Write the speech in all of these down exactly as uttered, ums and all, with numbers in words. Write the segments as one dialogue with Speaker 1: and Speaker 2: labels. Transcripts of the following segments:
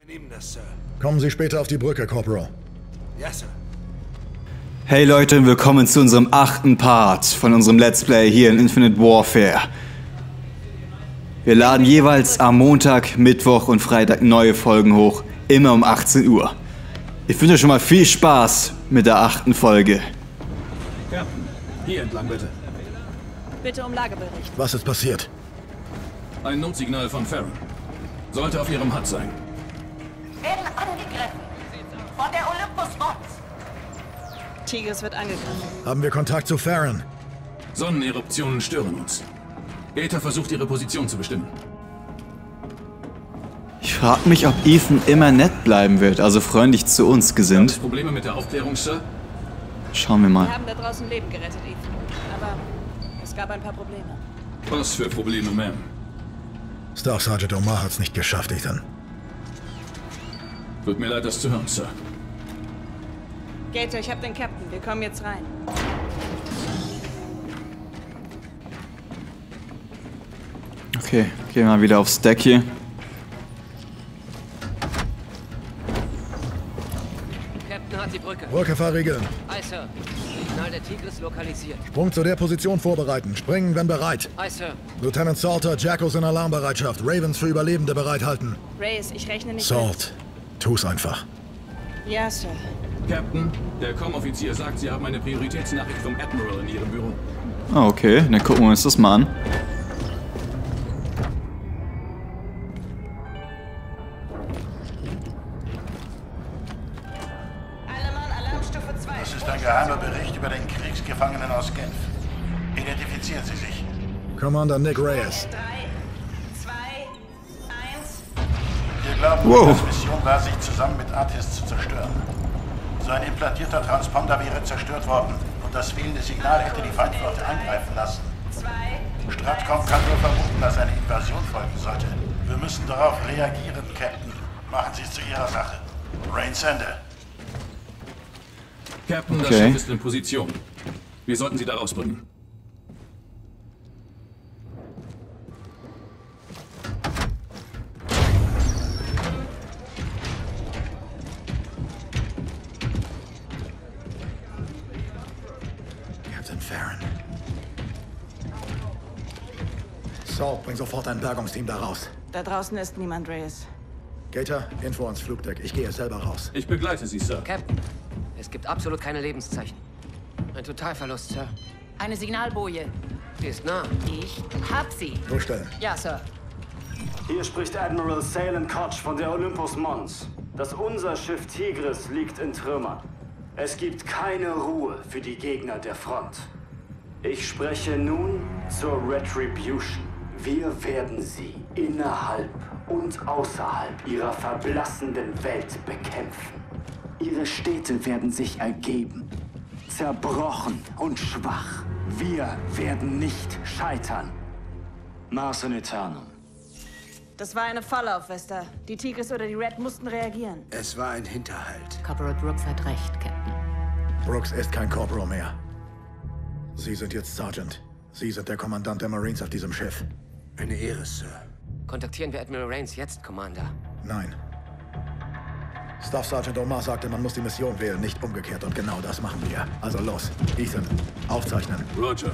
Speaker 1: Nehmen das, Sir.
Speaker 2: Kommen Sie später auf die Brücke, Corporal.
Speaker 1: Ja, Sir.
Speaker 3: Hey Leute, willkommen zu unserem achten Part von unserem Let's Play hier in Infinite Warfare. Wir laden jeweils am Montag, Mittwoch und Freitag neue Folgen hoch, immer um achtzehn Uhr. Ich wünsche euch schon mal viel Spaß mit der achten Folge.
Speaker 4: Captain, hier entlang bitte.
Speaker 5: Bitte um Lagebericht.
Speaker 2: Was ist passiert?
Speaker 4: Ein Notsignal von Farron. Sollte auf ihrem H U D sein.
Speaker 6: Werden angegriffen. Von der Olympus Mons.
Speaker 5: Tigris wird angegriffen.
Speaker 2: Haben wir Kontakt zu Farron?
Speaker 4: Sonneneruptionen stören uns. Gator versucht, ihre Position zu bestimmen.
Speaker 3: Ich frage mich, ob Ethan immer nett bleiben wird, also freundlich zu uns gesinnt.
Speaker 4: Gab es Probleme mit der Aufklärung, Sir?
Speaker 3: Schauen wir
Speaker 5: Wir
Speaker 3: mal.
Speaker 5: haben da draußen Leben gerettet, Ethan. Aber es gab ein paar Probleme.
Speaker 4: Was für Probleme, Ma'am?
Speaker 2: Staff Sergeant Omar hat's nicht geschafft, Ethan.
Speaker 4: Tut mir leid, das zu hören, Sir.
Speaker 5: Gator, ich hab den Captain. Wir kommen jetzt rein.
Speaker 3: Okay, gehen wir mal wieder aufs Deck hier.
Speaker 7: Captain hat die Brücke.
Speaker 2: Brücke verriegeln.
Speaker 7: Aye, Sir. Signal der Tigris lokalisiert.
Speaker 2: Sprung zu der Position vorbereiten. Springen, wenn bereit.
Speaker 7: Aye, Sir.
Speaker 2: Lieutenant Salter, Jackals in Alarmbereitschaft. Ravens für Überlebende bereithalten.
Speaker 5: Reyes, ich rechne nicht
Speaker 2: Salt, tu's einfach.
Speaker 5: mit. Ja, Sir.
Speaker 4: Captain, der Com-Offizier sagt, Sie haben eine Prioritätsnachricht vom Admiral in Ihrem Büro.
Speaker 3: Ah, okay, dann gucken wir uns das mal an.
Speaker 6: Alle Mann, Alarmstufe zwei.
Speaker 8: Das ist ein geheimer Bericht über den Kriegsgefangenen aus Genf. Identifizieren Sie sich.
Speaker 2: Commander Nick Reyes.
Speaker 6: drei, zwei, eins.
Speaker 8: Wir glauben,
Speaker 3: Wow.
Speaker 8: Lukas' Mission war, sich zusammen mit Artis zu zerstören. Sein implantierter Transponder wäre zerstört worden und das fehlende Signal hätte die Feindflotte angreifen lassen.
Speaker 6: zwei.
Speaker 8: Stratcom kann nur vermuten, dass eine Invasion folgen sollte. Wir müssen darauf reagieren, Captain. Machen Sie es zu Ihrer Sache. Rains Ende.
Speaker 4: Captain, das
Speaker 3: Okay.
Speaker 4: Schiff ist in Position. Wir sollten Sie da rausbringen.
Speaker 2: Captain Farron. Salt, bring sofort ein Bergungsteam da raus.
Speaker 5: Da draußen ist niemand, Reyes.
Speaker 2: Gator, Info ans Flugdeck. Ich gehe selber raus.
Speaker 4: Ich begleite Sie, Sir.
Speaker 7: Captain, es gibt absolut keine Lebenszeichen. Ein Totalverlust, Sir.
Speaker 9: Eine Signalboje.
Speaker 7: Sie ist nah.
Speaker 9: Ich hab sie.
Speaker 2: Durchstellen.
Speaker 9: Ja, Sir.
Speaker 10: Hier spricht Admiral Salem Koch von der Olympus Mons. Das unser Schiff Tigris liegt in Trümmern. Es gibt keine Ruhe für die Gegner der Front. Ich spreche nun zur Retribution. Wir werden sie innerhalb und außerhalb ihrer verblassenden Welt bekämpfen. Ihre Städte werden sich ergeben. Zerbrochen und schwach. Wir werden nicht scheitern. Mars in Eternum.
Speaker 5: Das war eine Falle auf Vesta. Die Tigris oder die Red mussten reagieren.
Speaker 1: Es war ein Hinterhalt.
Speaker 9: Corporal Brooks hat recht, Captain.
Speaker 2: Brooks ist kein Corporal mehr. Sie sind jetzt Sergeant. Sie sind der Kommandant der Marines auf diesem Schiff.
Speaker 1: Eine Ehre, Sir.
Speaker 7: Kontaktieren wir Admiral Rains jetzt, Commander.
Speaker 2: Nein. Staff Sergeant Omar sagte, man muss die Mission wählen, nicht umgekehrt. Und genau das machen wir. Also los. Ethan, aufzeichnen.
Speaker 4: Roger.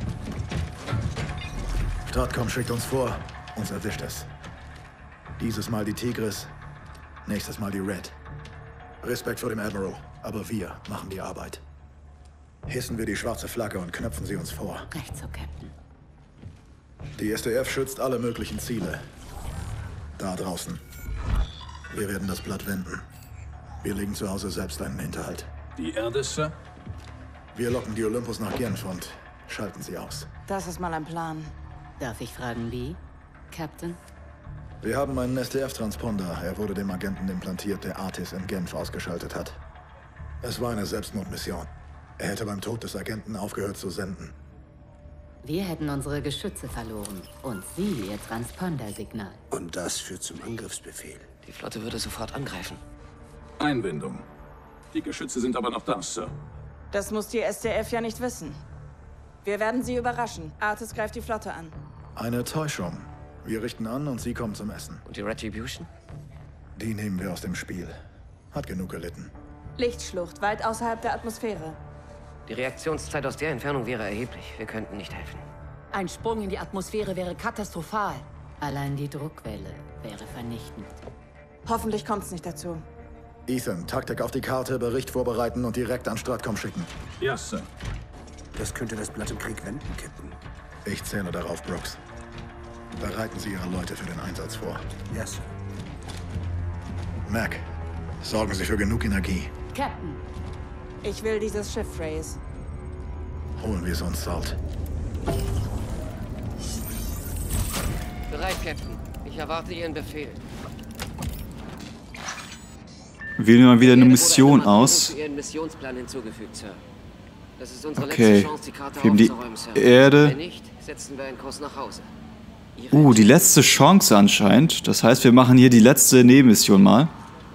Speaker 2: Stratcom schickt uns vor, uns erwischt es. Dieses Mal die Tigris, nächstes Mal die Red. Respekt vor dem Admiral, aber wir machen die Arbeit. Hissen wir die schwarze Flagge und knöpfen sie uns vor.
Speaker 9: Recht so, Captain.
Speaker 2: Die S D F schützt alle möglichen Ziele. Da draußen. Wir werden das Blatt wenden. Wir legen zu Hause selbst einen Hinterhalt.
Speaker 4: Die Erde, Sir?
Speaker 2: Wir locken die Olympus nach Genf und schalten sie aus.
Speaker 5: Das ist mal ein Plan.
Speaker 9: Darf ich fragen, wie? Captain?
Speaker 2: Wir haben einen S D F-Transponder. Er wurde dem Agenten implantiert, der Artis in Genf ausgeschaltet hat. Es war eine Selbstmordmission. Er hätte beim Tod des Agenten aufgehört zu senden.
Speaker 9: Wir hätten unsere Geschütze verloren. Und Sie Ihr Transpondersignal.
Speaker 1: Und das führt zum Angriffsbefehl.
Speaker 7: Die Flotte würde sofort angreifen.
Speaker 4: Einwendung. Die Geschütze sind aber noch da, Sir.
Speaker 5: Das muss die S D F ja nicht wissen. Wir werden sie überraschen. Artis greift die Flotte an.
Speaker 2: Eine Täuschung. Wir richten an und Sie kommen zum Essen.
Speaker 7: Und die Retribution?
Speaker 2: Die nehmen wir aus dem Spiel. Hat genug gelitten.
Speaker 5: Lichtschlucht, weit außerhalb der Atmosphäre.
Speaker 7: Die Reaktionszeit aus der Entfernung wäre erheblich. Wir könnten nicht helfen.
Speaker 9: Ein Sprung in die Atmosphäre wäre katastrophal. Allein die Druckwelle wäre vernichtend.
Speaker 5: Hoffentlich kommt's nicht dazu.
Speaker 2: Ethan, Taktik auf die Karte, Bericht vorbereiten und direkt an Stratcom schicken.
Speaker 4: Ja, Sir.
Speaker 1: Das könnte das Blatt im Krieg wenden, Captain.
Speaker 2: Ich zähle darauf, Brooks. Bereiten Sie Ihre Leute für den Einsatz vor.
Speaker 1: Ja, Sir.
Speaker 2: Mac, sorgen Sie für genug Energie.
Speaker 9: Captain,
Speaker 5: Ich will dieses Schiff, Reyes.
Speaker 2: Holen wir es uns, Salt.
Speaker 7: Bereit, Captain. Ich erwarte Ihren Befehl.
Speaker 3: Wählen wir mal wieder eine
Speaker 7: Erde wurde
Speaker 3: Mission
Speaker 7: eine Markierung
Speaker 3: aus.
Speaker 7: zu Ihren Missionsplan hinzugefügt, Sir. Das ist unsere
Speaker 3: Okay.
Speaker 7: letzte Chance, die Karte
Speaker 3: Wir haben die
Speaker 7: aufzuräumen, Sir.
Speaker 3: Erde.
Speaker 7: Wenn nicht, setzen wir einen Kurs nach Hause. Ihre
Speaker 3: Uh, die letzte Chance anscheinend. Das heißt, wir machen hier die letzte Nebenmission mal.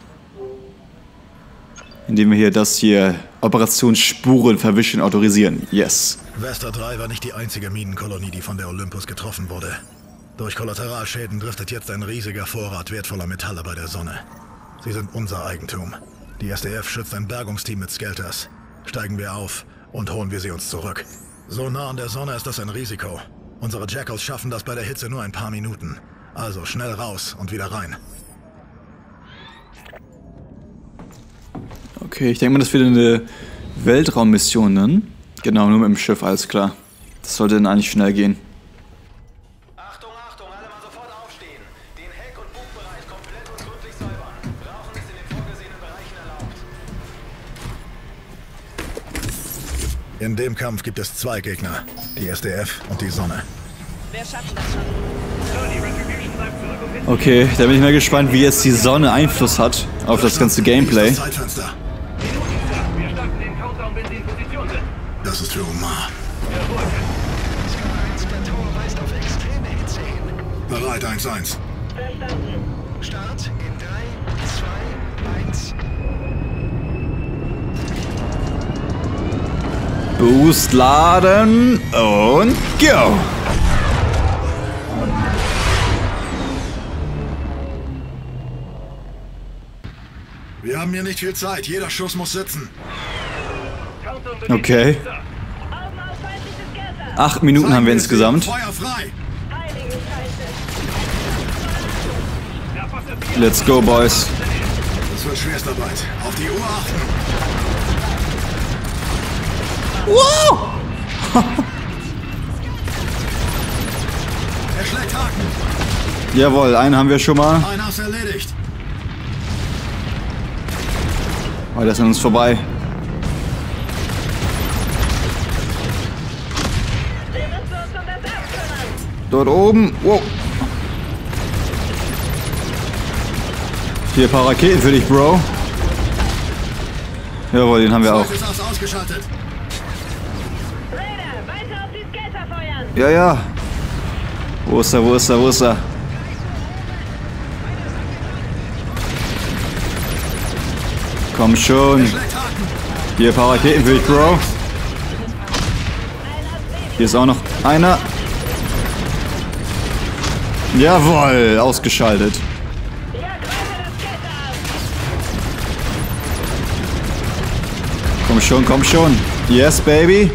Speaker 3: Indem wir hier das hier Operation Spuren verwischen autorisieren. Yes.
Speaker 2: Vesta drei war nicht die einzige Minenkolonie, die von der Olympus getroffen wurde. Durch Kollateralschäden driftet jetzt ein riesiger Vorrat wertvoller Metalle bei der Sonne. Sie sind unser Eigentum. Die S D F schützt ein Bergungsteam mit Skelters. Steigen wir auf und holen wir sie uns zurück. So nah an der Sonne ist das ein Risiko. Unsere Jackals schaffen das bei der Hitze nur ein paar Minuten. Also schnell raus und wieder rein.
Speaker 3: Okay, ich denke mal, das wird eine Weltraummission dann. Genau, nur mit dem Schiff, alles klar. Das sollte dann eigentlich schnell gehen.
Speaker 10: Achtung, Achtung, alle mal sofort aufstehen. Den Heck- und Bugbereich komplett und gründlich säubern. Rauchen ist in den vorgesehenen Bereichen erlaubt.
Speaker 2: In dem Kampf gibt es zwei Gegner. Die S D F und die Sonne.
Speaker 6: Wir schaffen das schon.
Speaker 3: Okay, da bin ich mal gespannt, wie jetzt die Sonne Einfluss hat auf das ganze Gameplay.
Speaker 2: Das Zeitfenster.
Speaker 11: Wir starten den Countdown, wenn Sie in Position sind.
Speaker 2: Das ist für Omar. Bereit, eins eins.
Speaker 6: Verstanden.
Speaker 11: Start in drei, zwei, eins.
Speaker 3: Boost laden und go!
Speaker 2: Wir haben hier nicht viel Zeit. Jeder Schuss muss sitzen.
Speaker 3: Okay.
Speaker 6: Augen auf feindliches Gelder.
Speaker 3: Acht Minuten haben wir insgesamt.
Speaker 2: Feuer frei.
Speaker 6: Heilige Scheiße.
Speaker 3: Let's go, Boys.
Speaker 2: Das wird Schwerstarbeit. Auf die Uhr achten.
Speaker 3: Wow!
Speaker 2: Er schlägt Haken.
Speaker 3: Jawohl, einen haben wir schon mal.
Speaker 2: Einer ist erledigt.
Speaker 3: Oh, der ist an uns vorbei.
Speaker 6: Wir müssen uns um das Herz kümmern.
Speaker 3: Dort oben. Wow. Hier ein paar Raketen für dich, Bro. Jawohl, den haben wir auch.
Speaker 2: Zweites Ass ausgeschaltet.
Speaker 6: Raider, weiter auf die Skater feuern.
Speaker 3: Ja, ja. Wo ist er, wo ist er, wo ist er? Komm schon. Hier ein paar Raketen für dich, Bro. Hier ist auch noch einer. Jawohl, ausgeschaltet.
Speaker 6: Ja, greife das Skater an.
Speaker 3: Komm schon, komm schon. Yes, baby.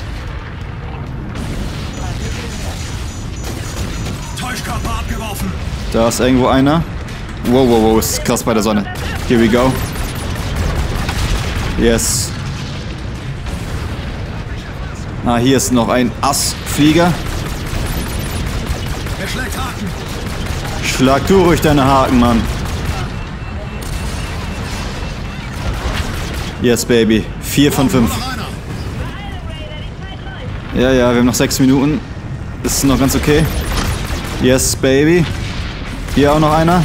Speaker 2: Täuschkörper abgeworfen.
Speaker 3: Da ist irgendwo einer. Wow, wow, wow, ist krass bei der Sonne. Here we go. Yes. Ah, hier ist noch ein Assflieger.
Speaker 2: Er schlägt Haken.
Speaker 3: Schlag du ruhig deine Haken, Mann. Yes, baby. Vier von fünf.
Speaker 2: Noch einer.
Speaker 3: Ja, ja, wir haben noch sechs Minuten. Ist noch ganz okay. Yes, baby. Hier auch noch einer.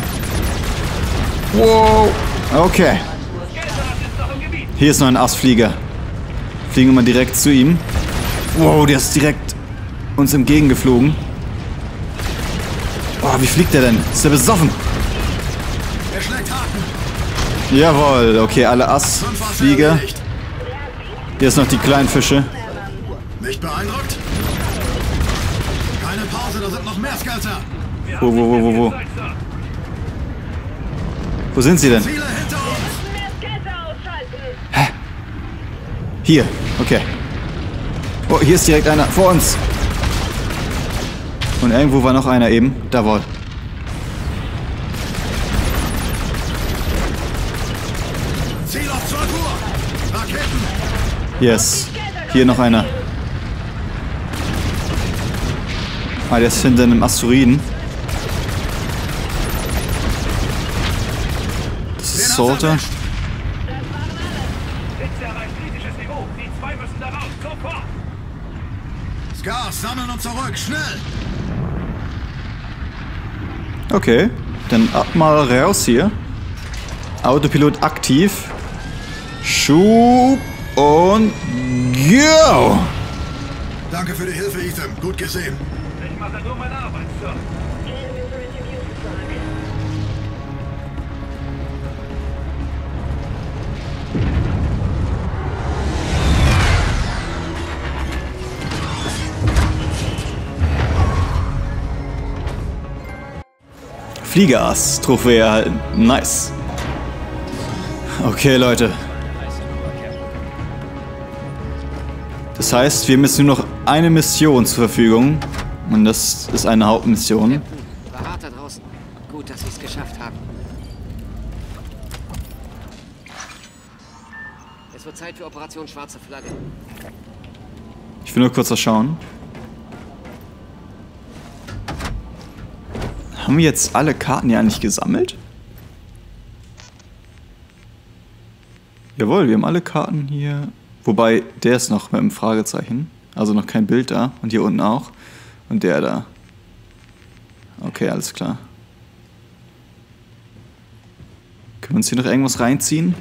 Speaker 3: Wow. Okay. Hier ist noch ein Assflieger. Fliegen wir mal direkt zu ihm. Wow, der ist direkt uns entgegengeflogen. Oh, wie fliegt der denn? Ist der besoffen?
Speaker 2: Er schlägt Haken.
Speaker 3: Jawohl, okay, alle Assflieger. Hier ist noch die kleinen Fische.
Speaker 2: Nicht beeindruckt? Keine Pause, da sind noch mehr Skelter.
Speaker 3: Wo, wo, wo, wo, wo? Wo sind sie denn? Hä? Hier, okay. Oh, hier ist direkt einer vor uns. Und irgendwo war noch einer eben. Da war.
Speaker 2: Ziel auf zwölf Uhr! Raketen!
Speaker 3: Yes. Hier noch einer. Ah, der ist hinter einem Asteroiden. Das ist Salter.
Speaker 2: Gas, sammeln und zurück, schnell!
Speaker 3: Okay, dann ab mal raus hier. Autopilot aktiv. Schub und go!
Speaker 2: Danke für die Hilfe, Ethan. Gut gesehen.
Speaker 11: Ich mache nur meine Arbeit, Sir.
Speaker 3: Fliegerass-Trophäe erhalten. Nice. Okay, Leute. Das heißt, wir haben jetzt nur noch eine Mission zur Verfügung. Und das ist eine Hauptmission.
Speaker 7: War hart da draußen. Gut, dass Sie es geschafft haben. Es wird Zeit für Operation Schwarze Flagge.
Speaker 3: Ich will nur kurz was schauen. Haben wir jetzt alle Karten ja nicht gesammelt? Jawohl, wir haben alle Karten hier. Wobei, der ist noch mit einem Fragezeichen. Also noch kein Bild da. Und hier unten auch. Und der da. Okay, alles klar. Können wir uns hier noch irgendwas reinziehen?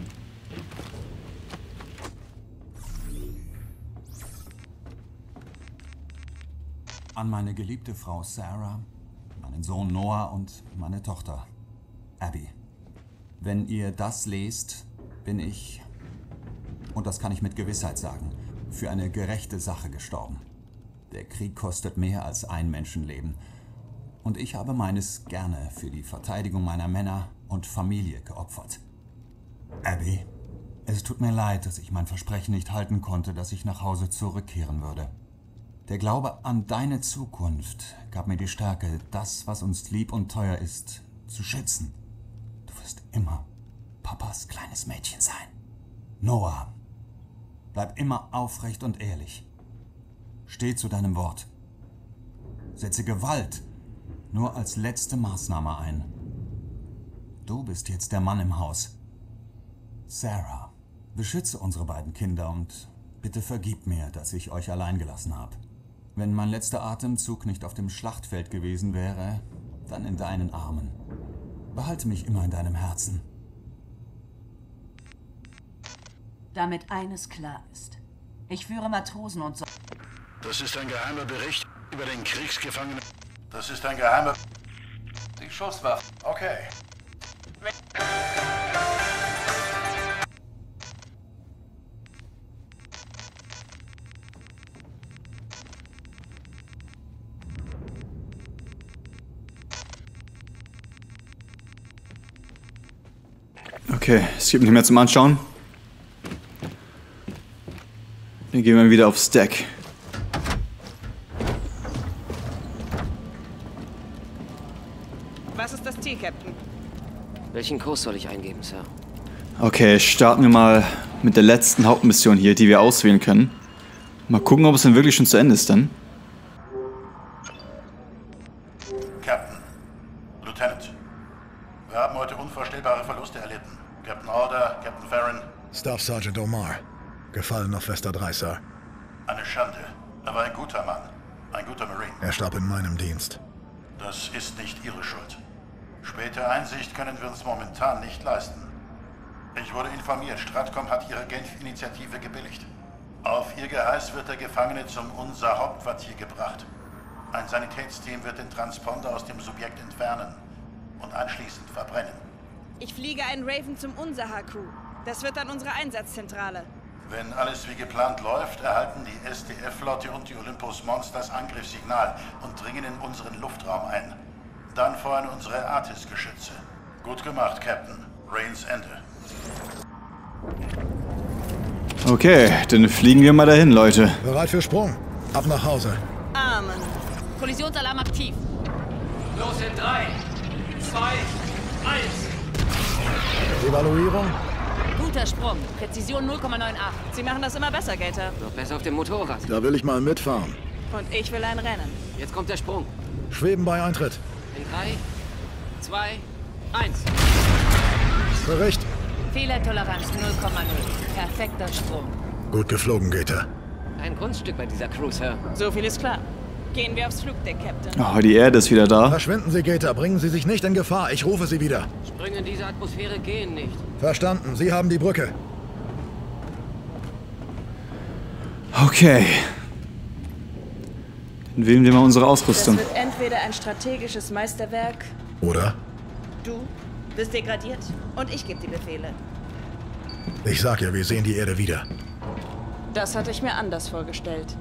Speaker 12: An meine geliebte Frau Sarah, meinen Sohn Noah und meine Tochter Abby. Wenn ihr das lest, bin ich, und das kann ich mit Gewissheit sagen, für eine gerechte Sache gestorben. Der Krieg kostet mehr als ein Menschenleben. Und ich habe meines gerne für die Verteidigung meiner Männer und Familie geopfert. Abby, es tut mir leid, dass ich mein Versprechen nicht halten konnte, dass ich nach Hause zurückkehren würde. Der Glaube an deine Zukunft gab mir die Stärke, das, was uns lieb und teuer ist, zu schützen. Du wirst immer Papas kleines Mädchen sein. Noah, bleib immer aufrecht und ehrlich. Steh zu deinem Wort. Setze Gewalt nur als letzte Maßnahme ein. Du bist jetzt der Mann im Haus. Sarah, beschütze unsere beiden Kinder und bitte vergib mir, dass ich euch allein gelassen habe. Wenn mein letzter Atemzug nicht auf dem Schlachtfeld gewesen wäre, dann in deinen Armen. Behalte mich immer in deinem Herzen.
Speaker 6: Damit eines klar ist. Ich führe Matrosen und so...
Speaker 8: Das ist ein geheimer Bericht über den Kriegsgefangenen. Das ist ein geheimer...
Speaker 11: Die Schusswaffe.
Speaker 8: Okay.
Speaker 3: Okay, es gibt nicht mehr zum Anschauen. Dann gehen wir wieder aufs Deck.
Speaker 5: Was ist das Ziel, Captain?
Speaker 7: Welchen Kurs soll ich eingeben, Sir?
Speaker 3: Okay, starten wir mal mit der letzten Hauptmission hier, die wir auswählen können. Mal gucken, ob es dann wirklich schon zu Ende ist dann.
Speaker 8: Captain, Lieutenant, wir haben heute unvorstellbare Verluste erlitten. Captain Alder, Captain Farron.
Speaker 2: Staff Sergeant Omar. Gefallen auf Vesta drei, Sir.
Speaker 8: Eine Schande. Er war ein guter Mann. Ein guter Marine.
Speaker 2: Er starb in meinem Dienst.
Speaker 8: Das ist nicht Ihre Schuld. Späte Einsicht können wir uns momentan nicht leisten. Ich wurde informiert, Stratcom hat Ihre Genf-Initiative gebilligt. Auf Ihr Geheiß wird der Gefangene zum unser Hauptquartier gebracht. Ein Sanitätsteam wird den Transponder aus dem Subjekt entfernen und anschließend verbrennen.
Speaker 5: Ich fliege einen Raven zum Unsaha-Crew. Das wird dann unsere Einsatzzentrale.
Speaker 8: Wenn alles wie geplant läuft, erhalten die S D F-Flotte und die Olympus Mons das Angriffssignal und dringen in unseren Luftraum ein. Dann feuern unsere Artis-Geschütze. Gut gemacht, Captain. Rains Ende.
Speaker 3: Okay, dann fliegen wir mal dahin, Leute.
Speaker 2: Bereit für Sprung. Ab nach Hause.
Speaker 5: Amen.
Speaker 9: Kollisionsalarm aktiv.
Speaker 11: Los in drei, zwei, eins.
Speaker 2: Evaluierung.
Speaker 9: Guter Sprung. Präzision null Komma neunundachtzig.
Speaker 5: Sie machen das immer besser, Gator.
Speaker 7: Noch besser auf dem Motorrad.
Speaker 2: Da will ich mal mitfahren.
Speaker 5: Und ich will ein Rennen.
Speaker 7: Jetzt kommt der Sprung.
Speaker 2: Schweben bei Eintritt.
Speaker 7: In drei, zwei, eins.
Speaker 2: Bericht.
Speaker 9: Fehlertoleranz null Komma null. Perfekter Sprung.
Speaker 2: Gut geflogen, Gator.
Speaker 7: Ein Kunststück bei dieser Cruise, Sir.
Speaker 5: So viel ist klar. Gehen wir aufs Flugdeck, Captain.
Speaker 3: Oh, die Erde ist wieder da.
Speaker 2: Verschwinden Sie, Gator. Bringen Sie sich nicht in Gefahr. Ich rufe Sie wieder.
Speaker 7: Sprünge in diese Atmosphäre gehen nicht.
Speaker 2: Verstanden. Sie haben die Brücke.
Speaker 3: Okay. Dann wählen wir mal unsere
Speaker 5: Das
Speaker 3: Ausrüstung.
Speaker 5: wird entweder ein strategisches Meisterwerk,
Speaker 2: Oder?
Speaker 5: du wirst degradiert und ich gebe die Befehle.
Speaker 2: Ich sag ja, wir sehen die Erde wieder.
Speaker 5: Das hatte ich mir anders vorgestellt.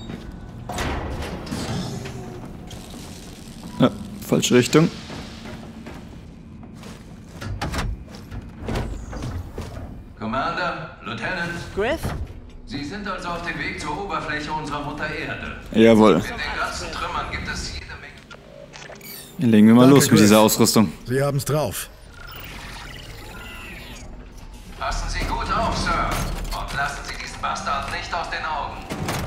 Speaker 3: Ja, falsche Richtung.
Speaker 11: Commander, Lieutenant.
Speaker 5: Griff?
Speaker 11: Sie sind also auf dem Weg zur Oberfläche unserer Mutter Erde.
Speaker 3: Jawohl.
Speaker 11: In den ganzen Trümmern gibt es jede Menge...
Speaker 3: Dann legen wir mal
Speaker 2: Danke,
Speaker 3: los mit
Speaker 2: Griff.
Speaker 3: dieser Ausrüstung.
Speaker 2: Sie haben's drauf.
Speaker 11: Passen Sie gut auf, Sir. Und lassen Sie diesen Bastard nicht aus den Augen.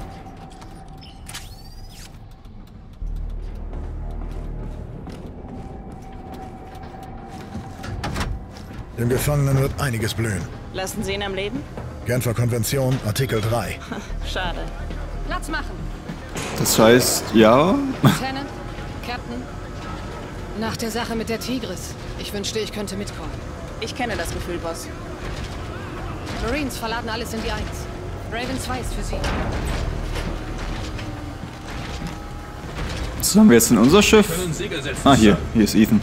Speaker 2: Dem Gefangenen wird einiges blühen.
Speaker 5: Lassen Sie ihn am Leben?
Speaker 2: Genfer Konvention, Artikel drei.
Speaker 5: Schade.
Speaker 9: Platz machen.
Speaker 3: Das heißt, ja.
Speaker 9: Lieutenant, Captain. Nach der Sache mit der Tigris. Ich wünschte, ich könnte mitkommen.
Speaker 5: Ich kenne das Gefühl, Boss.
Speaker 9: Marines verladen alles in die Eins. Raven zwei ist für Sie.
Speaker 3: Was haben wir jetzt in unser Schiff?
Speaker 4: Können Segel setzen,
Speaker 3: Ah, hier.
Speaker 4: Sir.
Speaker 3: Hier ist Ethan.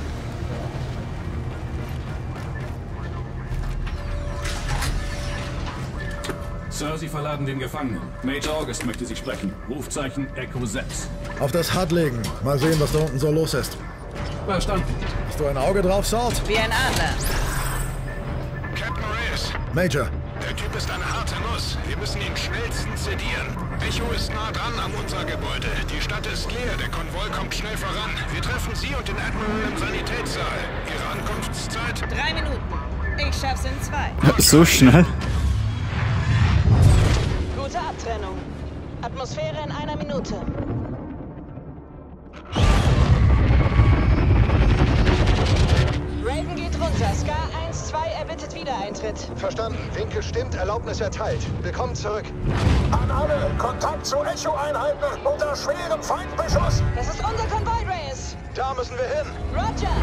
Speaker 4: Sir, Sie verladen den Gefangenen. Major August möchte Sie sprechen. Rufzeichen Echo sechs.
Speaker 2: Auf das H U D legen. Mal sehen, was da unten so los ist.
Speaker 4: Verstanden.
Speaker 2: Hast du ein Auge drauf, Salt?
Speaker 5: Wie ein Adler.
Speaker 13: Captain Reyes,
Speaker 2: Major.
Speaker 13: der Typ ist eine harte Nuss. Wir müssen ihn schnellstens sedieren. Echo ist nah dran an unser Gebäude. Die Stadt ist leer, der Konvoi kommt schnell voran. Wir treffen Sie und den Admiral im Sanitätssaal. Ihre Ankunftszeit?
Speaker 5: Drei Minuten. Ich schaff's in zwei.
Speaker 3: So schnell?
Speaker 5: Gute Abtrennung. Atmosphäre in einer Minute. Raven geht runter. Scar eins zwei erbittet Wiedereintritt.
Speaker 14: Verstanden. Winkel stimmt, Erlaubnis erteilt. Willkommen zurück. An alle, Kontakt zu Echo-Einheiten unter schwerem Feindbeschuss.
Speaker 5: Das ist unser Konvoi, Reyes.
Speaker 14: Da müssen wir hin.
Speaker 5: Roger.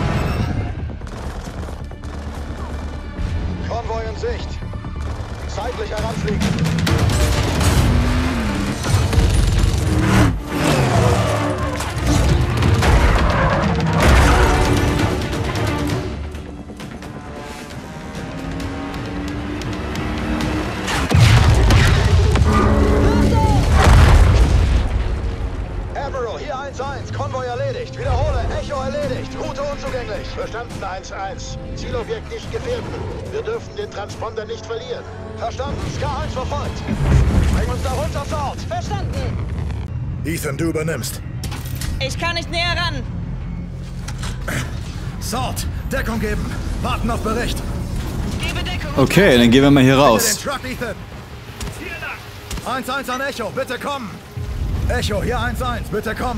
Speaker 14: Konvoi in Sicht. Zeitlich heranfliegen. Admiral, hier eins eins. Konvoi erledigt. Wiederhole. Echo erledigt. Route unzugänglich. Verstanden, eins eins. Zielobjekt nicht gefährden. Wir dürfen den Transponder nicht verlieren. Verstanden. Scar eins verfolgt. Bring uns da runter, Salt.
Speaker 5: Verstanden.
Speaker 2: Ethan, du übernimmst.
Speaker 5: Ich kann nicht näher ran.
Speaker 2: Salt, Deckung geben. Warten auf Bericht.
Speaker 5: Gebe Deckung.
Speaker 3: Okay, dann gehen wir mal hier
Speaker 2: Bitte
Speaker 3: raus.
Speaker 2: den Truck, Ethan. eins eins an Echo, bitte kommen. Echo, hier eins eins, bitte kommen.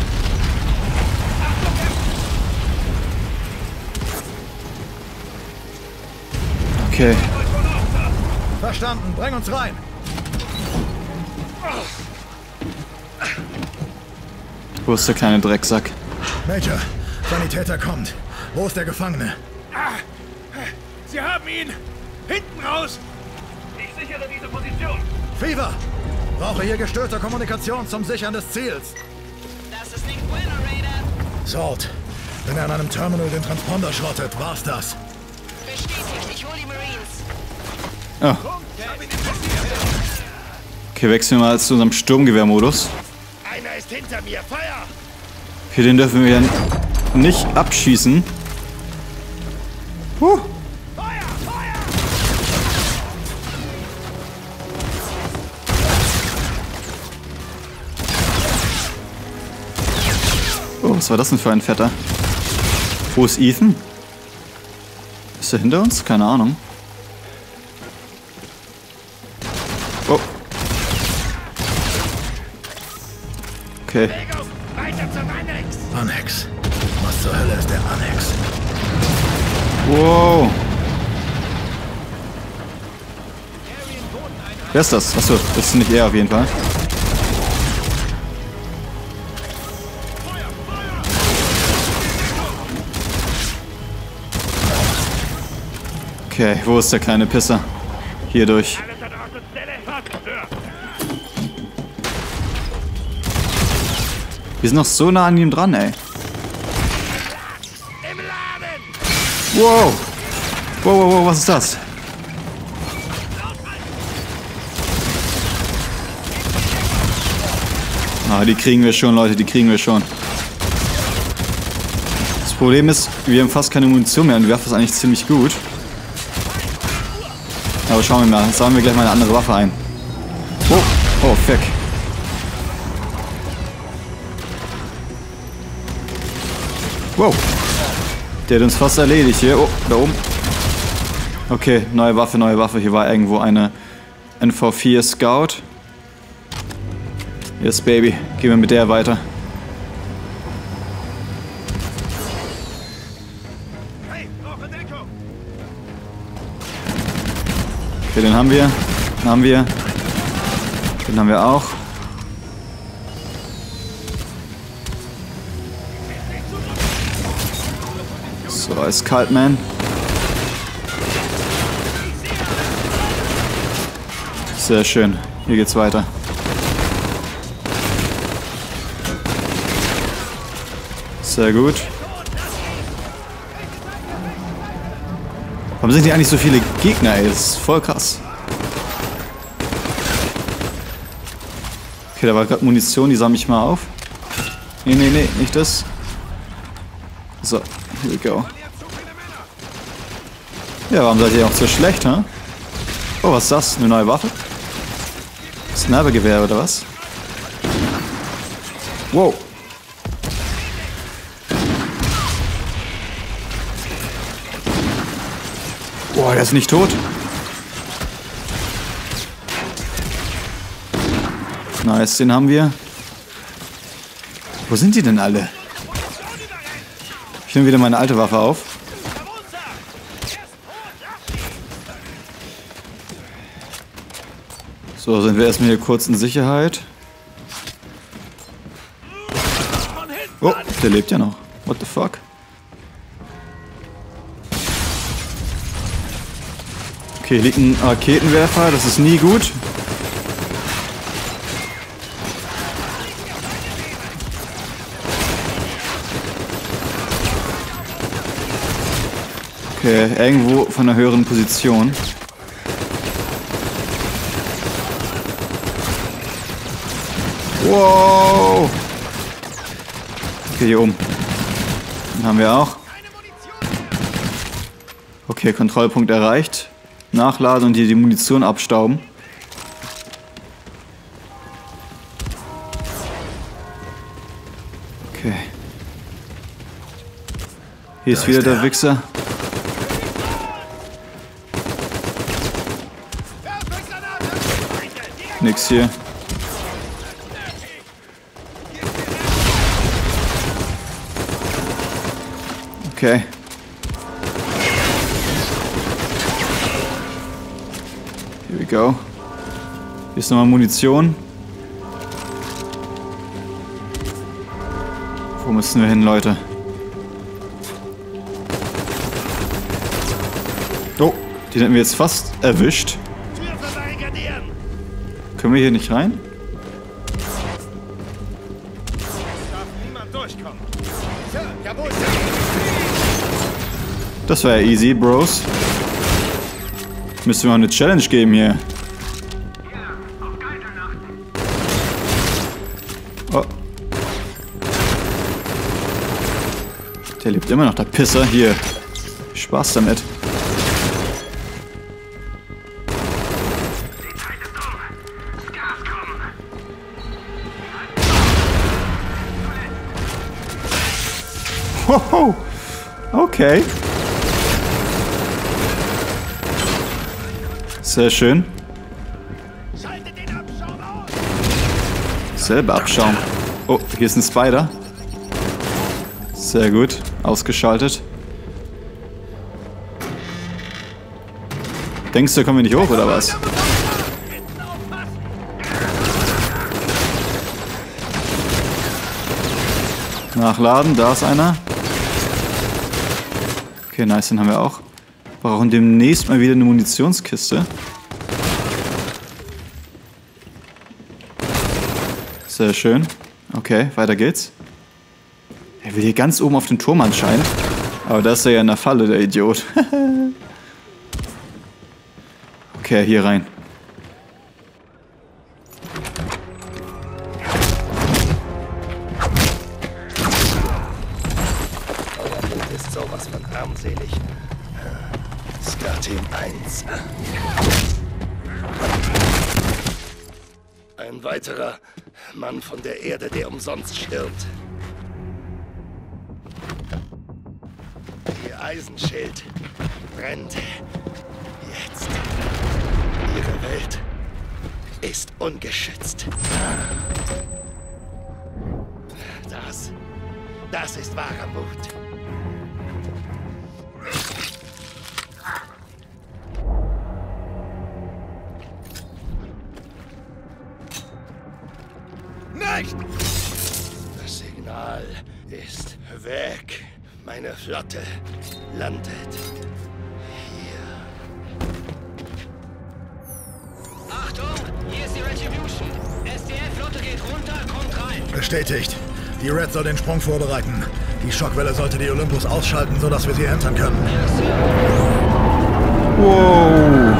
Speaker 3: Okay.
Speaker 2: Verstanden, bring uns rein.
Speaker 3: Wo ist der kleine Drecksack?
Speaker 2: Major, Sanitäter kommt. Wo ist der Gefangene?
Speaker 13: Ah, Sie haben ihn! Hinten raus!
Speaker 11: Ich sichere diese Position.
Speaker 2: Fever! Brauche hier gestörte Kommunikation zum Sichern des Ziels.
Speaker 5: Das ist nicht Winner, Raider.
Speaker 2: Salt, wenn er an einem Terminal den Transponder schrottet, war's das.
Speaker 5: Bestätigt, ich hol die Marines.
Speaker 3: Oh. Okay, wechseln wir mal zu unserem Sturmgewehrmodus.
Speaker 13: Einer ist hinter mir! Feuer!
Speaker 3: Okay, den dürfen wir nicht abschießen. Huh. Oh, was war das denn für ein Fetter? Wo ist Ethan? Ist er hinter uns? Keine Ahnung. Oh. Okay.
Speaker 2: Annex. Was zur Hölle ist der Annex?
Speaker 3: Wow. Wer ist das? Achso, das ist nicht er auf jeden Fall. Okay, wo ist der kleine Pisser? Hier durch. Wir sind noch so nah an ihm dran, ey. Wow! Wow, wow, wow, was ist das? Ah, die kriegen wir schon, Leute, die kriegen wir schon. Das Problem ist, wir haben fast keine Munition mehr und wir werfen das eigentlich ziemlich gut. Aber schauen wir mal, jetzt sammeln wir gleich mal eine andere Waffe ein. Oh, oh, fuck. Wow. Der hat uns fast erledigt hier. Oh, da oben. Okay, neue Waffe, neue Waffe. Hier war irgendwo eine N V vier Scout. Yes, Baby. Gehen wir mit der weiter. Okay, den haben wir. Den haben wir. Den haben wir auch. So, ist kalt, man. Sehr schön. Hier geht's weiter. Sehr gut. Warum sind hier eigentlich so viele Gegner, ey? Das ist voll krass. Okay, da war gerade Munition, die sammle ich mal auf. Nee, nee, nee, nicht das. So, here we go. Ja, warum seid ihr auch so schlecht, hä? Oh, was ist das? Eine neue Waffe? Snipergewehr oder was? Wow. Boah, der ist nicht tot. Nice, den haben wir. Wo sind die denn alle? Ich nehme wieder meine alte Waffe auf. So, sind wir erstmal hier kurz in Sicherheit. Oh, der lebt ja noch. What the fuck? Okay, hier liegt ein Raketenwerfer, das ist nie gut. Okay, irgendwo von einer höheren Position. Wow! Okay, hier oben. Den haben wir auch. Okay, Kontrollpunkt erreicht. Nachladen und hier die Munition abstauben. Okay. Hier ist wieder der Wichser. Nix hier. Okay. Here we go. Hier ist nochmal Munition. Wo müssen wir hin, Leute? Oh, den hätten wir jetzt fast erwischt. Können wir hier nicht rein? Das war ja easy, Bros. Müssen wir mal eine Challenge geben hier. Oh. Der lebt immer noch, der Pisser. Hier. Spaß damit. Hoho. Okay. Sehr schön. Selber Abschaum. Oh, hier ist ein Spider. Sehr gut. Ausgeschaltet. Denkst du, kommen wir nicht hoch, oder was? Nachladen, da ist einer. Okay, nice, den haben wir auch. Wir brauchen demnächst mal wieder eine Munitionskiste. Sehr schön. Okay, weiter geht's. Er will hier ganz oben auf den Turm anscheinend. Aber da ist er ja in der Falle, der Idiot. Okay, hier rein.
Speaker 14: Euer Blut ist sowas von armselig. Scar-Team eins. Ein weiterer Mann von der Erde, der umsonst stirbt. Ihr Eisenschild brennt jetzt. Ihre Welt ist ungeschützt. Das, das ist wahrer Mut. Nicht! Das Signal ist weg. Meine Flotte landet hier.
Speaker 11: Achtung, hier ist die Retribution. S D F-Flotte geht runter, kommt rein.
Speaker 2: Bestätigt. Die Red soll den Sprung vorbereiten. Die Schockwelle sollte die Olympus ausschalten, sodass wir sie entern können.
Speaker 3: Wow.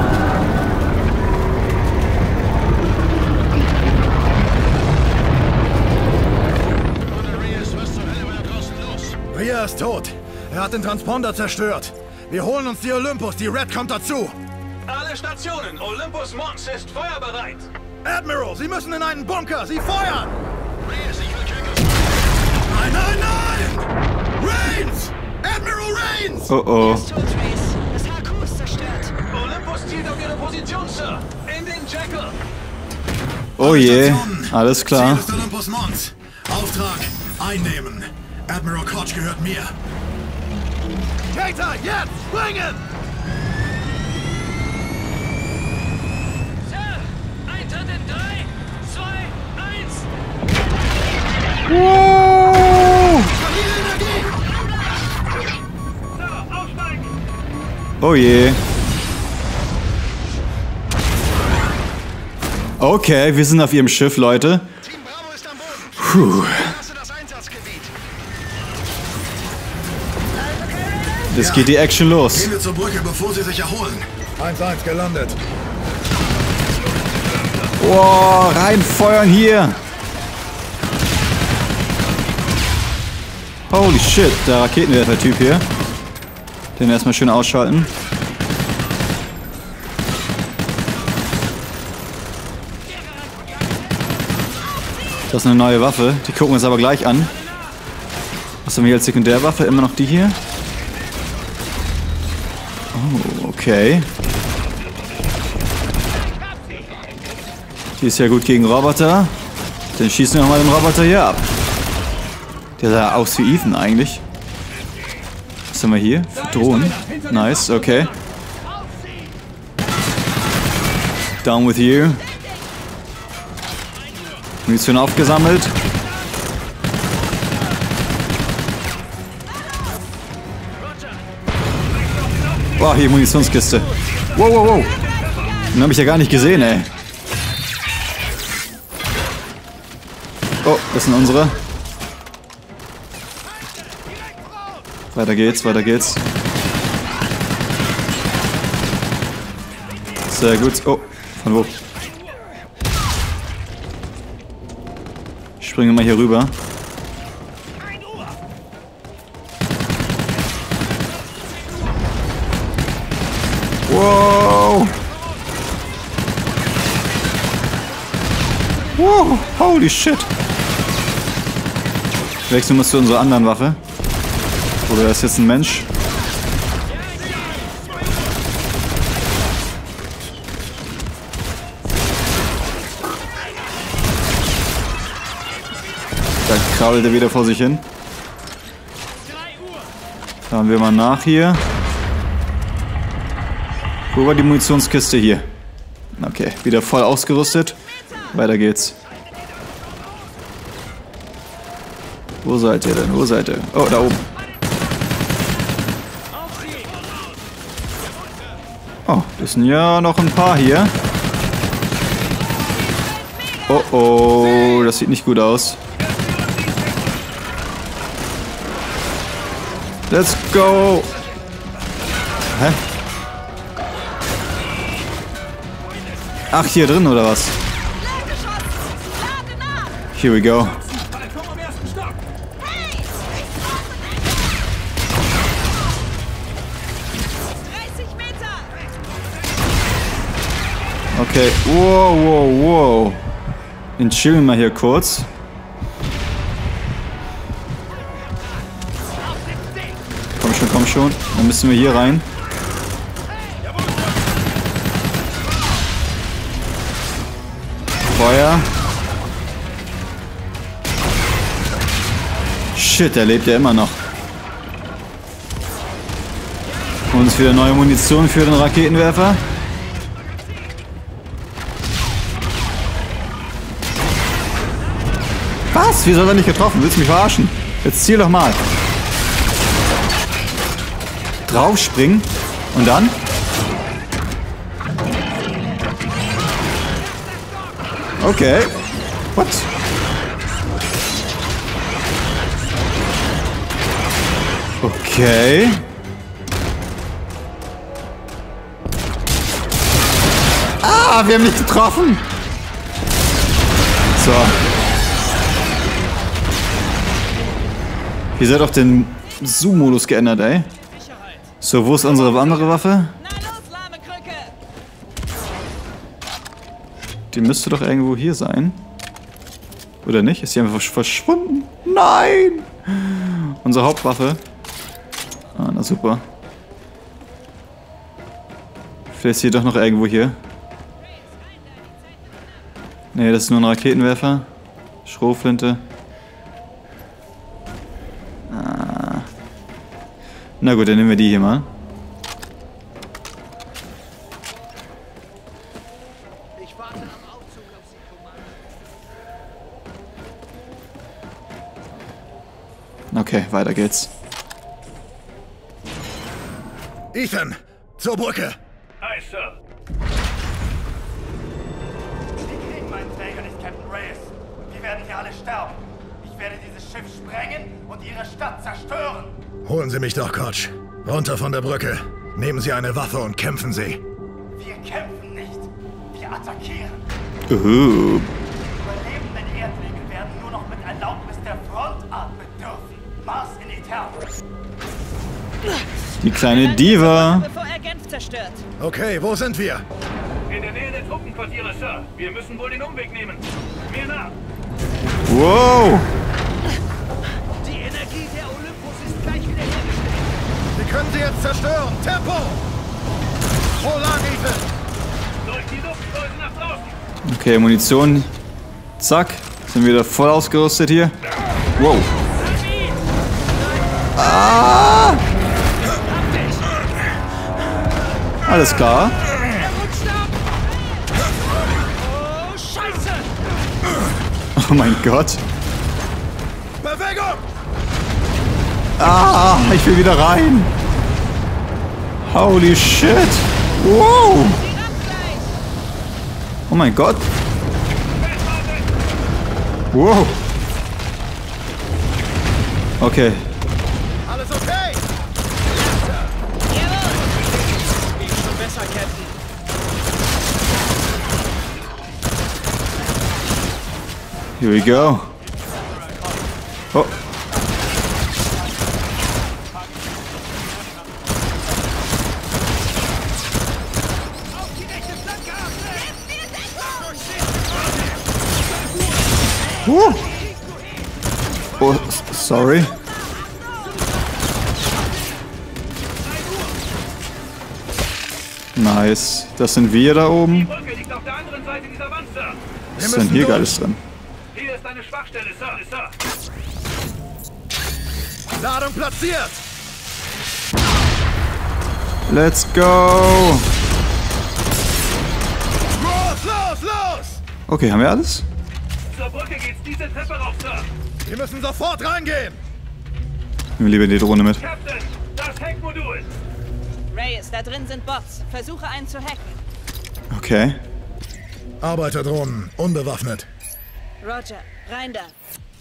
Speaker 2: Ria ist tot. Er hat den Transponder zerstört. Wir holen uns die Olympus. Die Red kommt dazu.
Speaker 13: Alle Stationen. Olympus Mons ist feuerbereit.
Speaker 2: Admiral, Sie müssen in einen Bunker. Sie feuern.
Speaker 13: Reyes, ich will Jackals.
Speaker 2: Nein, nein, nein! Reigns! Admiral Reigns!
Speaker 3: Oh oh.
Speaker 11: Das H Q ist zerstört. Olympus zielt auf ihre Position, Sir. In den Jackal.
Speaker 3: Oh je. Alles klar.
Speaker 2: Ziel ist Olympus Mons. Auftrag einnehmen. Admiral Koch gehört mir. Cater, jetzt! Springen!
Speaker 11: Sir, Eintritt in drei, zwei, eins.
Speaker 3: Wow.
Speaker 11: Sir, aufsteigen!
Speaker 3: Oh je. Okay, wir sind auf ihrem Schiff, Leute. Puh. Jetzt geht die Action los.
Speaker 2: Gehen wir zur Brücke, bevor sie sich erholen. eins eins gelandet.
Speaker 3: Oh, reinfeuern hier. Holy shit, der Raketenwerfer-Typ hier. Den erstmal schön ausschalten. Das ist eine neue Waffe. Die gucken wir uns aber gleich an. Was haben wir hier als Sekundärwaffe? Immer noch die hier? Oh, okay. Die ist ja gut gegen Roboter. Dann schießen wir mal den Roboter hier ab. Der sah aus wie Ethan eigentlich. Was haben wir hier? Drohnen. Nice, okay. Down with you. Munition aufgesammelt. Boah, hier Munitionskiste. Wow, wow, wow. Den habe ich ja gar nicht gesehen, ey. Oh, das sind unsere. Weiter geht's, weiter geht's. Sehr gut. Oh, von wo? Ich springe mal hier rüber. Wow. Wow. Holy shit. Wechseln wir zu unserer anderen Waffe. Oder ist jetzt ein Mensch? Da krabbelt er wieder vor sich hin. Schauen wir mal nach hier. Wo war die Munitionskiste hier? Okay, wieder voll ausgerüstet. Weiter geht's. Wo seid ihr denn? Wo seid ihr? Oh, da oben. Oh, das sind ja noch ein paar hier. Oh oh, das sieht nicht gut aus. Let's go! Hä? Ach, hier drin oder was? Here we go. Okay, wow, wow, wow. Den chillen wir hier kurz. Komm schon, komm schon. Dann müssen wir hier rein. Feuer. Shit, der lebt ja immer noch. Und uns wieder neue Munition für den Raketenwerfer. Was? Wieso hat er nicht getroffen? Willst du mich verarschen? Jetzt ziel doch mal. Draufspringen. Und dann? Okay. What? Okay. Ah, wir haben nicht getroffen. So. Ihr seid auch den Zoom-Modus geändert, ey. So, wo ist unsere andere Waffe? Die müsste doch irgendwo hier sein. Oder nicht? Ist die einfach verschwunden? Nein! Unsere Hauptwaffe. Ah, na super. Vielleicht ist sie doch noch irgendwo hier. Ne, das ist nur ein Raketenwerfer. Schrotflinte. Ah. Na gut, dann nehmen wir die hier mal. Okay, weiter geht's.
Speaker 2: Ethan, zur Brücke!
Speaker 13: Aye, Sir.
Speaker 15: Sie kriegen meinen Träger nicht, Captain Reyes. Die werden hier alle sterben. Ich werde dieses Schiff sprengen und ihre Stadt zerstören.
Speaker 2: Holen Sie mich doch, Koch. Runter von der Brücke. Nehmen Sie eine Waffe und kämpfen Sie.
Speaker 15: Wir kämpfen nicht. Wir attackieren.
Speaker 3: Uh.
Speaker 15: Überlebende Erdlinge werden nur noch mit Erlaubnis der Front atmen dürfen. Mars in Eternus.
Speaker 3: Die kleine Diva.
Speaker 15: Bevor er Genf zerstört.
Speaker 2: Okay, wo sind wir?
Speaker 13: In der Nähe der Truppenquartiere, Sir. Wir müssen wohl den Umweg nehmen. Mir nach.
Speaker 3: Wow.
Speaker 15: Die Energie der Olympus ist gleich wiederhergestellt.
Speaker 2: Wir können sie jetzt zerstören. Tempo! Wo lang, Ethan?
Speaker 13: Durch die Luftschleuse nach draußen.
Speaker 3: Okay, Munition. Zack. Sind wir wieder voll ausgerüstet hier. Wow. Ah! Alles klar.
Speaker 15: Oh, Scheiße!
Speaker 3: Oh mein Gott.
Speaker 2: Bewegung!
Speaker 3: Ah, ich will wieder rein. Holy shit. Wow. Oh mein Gott. Wow. Okay.
Speaker 15: Alles okay? Jawohl! Geht schon besser, Captain.
Speaker 3: Here we go. Oh. Uh. Oh, sorry. Nice. Das sind wir da oben. Was ist denn hier Geiles drin?
Speaker 15: Hier ist eine Schwachstelle, Sir, Sir.
Speaker 2: Ladung platziert!
Speaker 3: Let's go!
Speaker 2: Los, los, los!
Speaker 3: Okay, haben wir alles?
Speaker 15: Zur Brücke geht's diese Treppe rauf, Sir.
Speaker 2: Wir müssen sofort reingehen!
Speaker 3: Nehmen wir lieber die Drohne mit.
Speaker 15: Captain, das Hackmodul!
Speaker 5: Reyes, da drin sind Bots. Versuche einen zu hacken.
Speaker 3: Okay.
Speaker 2: Arbeiterdrohnen, unbewaffnet.
Speaker 5: Roger, rein da.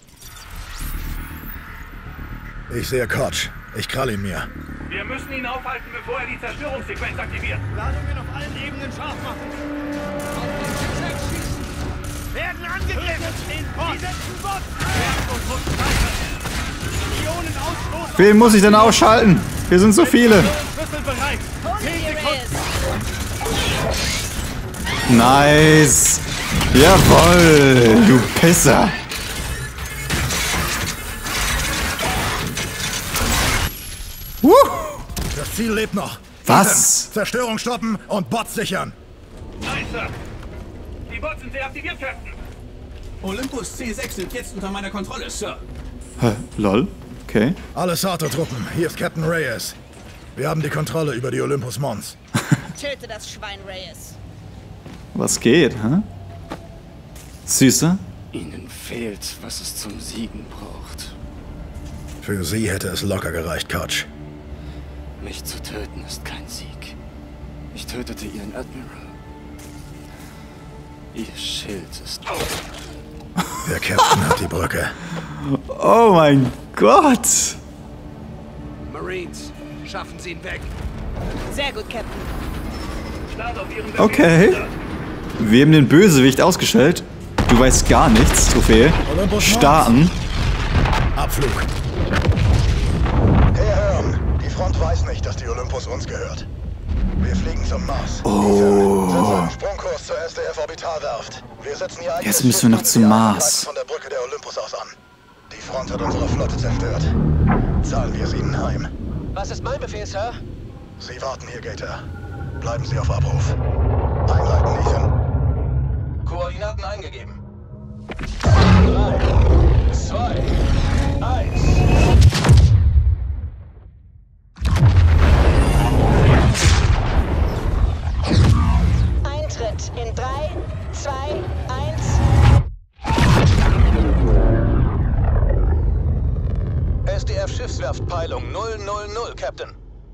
Speaker 2: Ich sehe Koch. Ich krall ihn mir.
Speaker 15: Wir müssen ihn aufhalten, bevor er die Zerstörungssequenz aktiviert. Ladungen auf allen Ebenen scharf machen. Werden angegriffen! Die setzen Bots! Millionen Ausstoß!
Speaker 3: Wen muss ich denn ausschalten? Wir sind so viele. Nice. Jawoll, du Pisser. Woo.
Speaker 2: Das Ziel lebt noch.
Speaker 3: Was?
Speaker 2: Ethan, Zerstörung stoppen und Bots sichern.
Speaker 15: Nein, Sir. Die Bots sind deaktiviert, Captain.
Speaker 4: Olympus C sechs sind jetzt unter meiner Kontrolle, Sir.
Speaker 3: Hä, lol. Okay.
Speaker 2: Alle Sato-Truppen, hier ist Captain Reyes. Wir haben die Kontrolle über die Olympus Mons.
Speaker 5: Töte das Schwein, Reyes.
Speaker 3: Was geht, hä? Süße?
Speaker 16: Ihnen fehlt, was es zum Siegen braucht.
Speaker 2: Für sie hätte es locker gereicht, Koch.
Speaker 16: Mich zu töten ist kein Sieg. Ich tötete Ihren Admiral. Ihr Schild ist...
Speaker 2: Der Captain hat die Brücke.
Speaker 3: Oh mein Gott!
Speaker 11: Marines, schaffen Sie ihn weg.
Speaker 5: Sehr gut, Captain.
Speaker 15: Start auf Ihren Befehl,
Speaker 3: Okay.
Speaker 15: Sir.
Speaker 3: Wir haben den Bösewicht ausgestellt. Du weißt gar nichts, Trophäe. Starten.
Speaker 2: Abflug.
Speaker 14: Herr Herm, die Front weiß nicht, dass die Olympus uns gehört. Wir fliegen zum Mars.
Speaker 3: Oh.
Speaker 14: Setz einen Sprungkurs zur S D F-Orbitalwerft. Wir setzen ihr eigenes
Speaker 3: Jetzt müssen wir noch zum Mars.
Speaker 14: von der Brücke der Olympus aus an. Die Front hat unsere Flotte zerstört. Zahlen wir es ihnen heim.
Speaker 11: Was ist mein Befehl, Sir?
Speaker 14: Sie warten hier, Gator. Bleiben Sie auf Abruf. Einleiten, Ethan. Koordinaten eingegeben. Drei, zwei, eins.
Speaker 5: Eintritt in drei, zwei, eins.
Speaker 14: S D F-Schiffswerftpeilung null null null, Captain.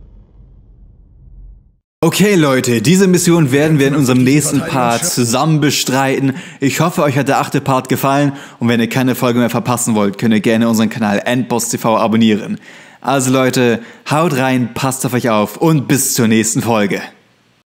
Speaker 3: Okay Leute, diese Mission werden wir in unserem nächsten Part zusammen bestreiten. Ich hoffe, euch hat der achte Part gefallen und wenn ihr keine Folge mehr verpassen wollt, könnt ihr gerne unseren Kanal Endboss T V abonnieren. Also Leute, haut rein, passt auf euch auf und bis zur nächsten Folge.